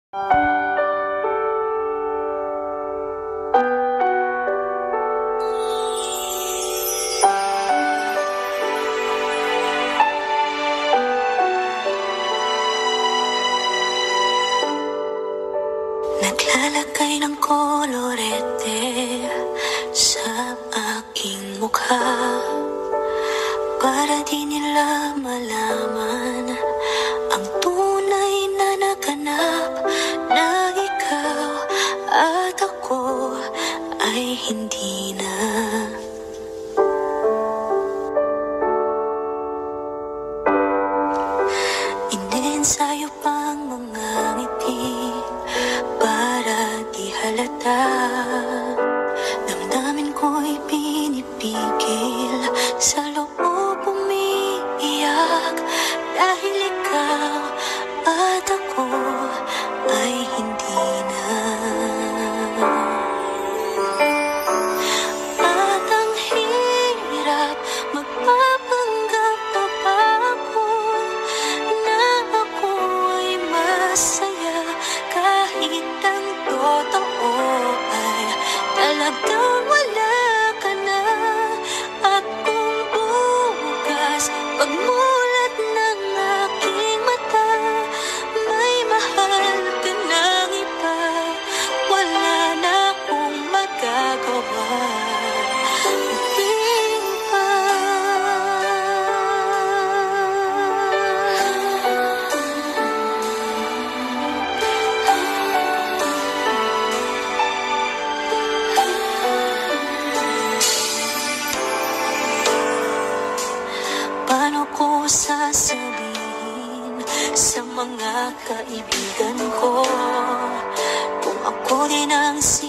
Naglalagay ng kolorete sa aking mukha para di nila malaman ang tunay na naganap, na ikaw at ako ay hindi na. Inensayo pang mga ngiti para di halata. Damdamin ko'y pinipigil, sa loob umiiyak, dahil ikaw at ako ay hindi na. At ang hirap magpapanggap pa ba ako na ako ay masaya, kahit ang totoo ay talagang wala ka na. At kung bukas pagmulat ng aking mata, may mahal ka ng iba, wala na akong magagawa. Hindi pa. Paano ko sasabihin sa mga kaibigan ko kung ako din ang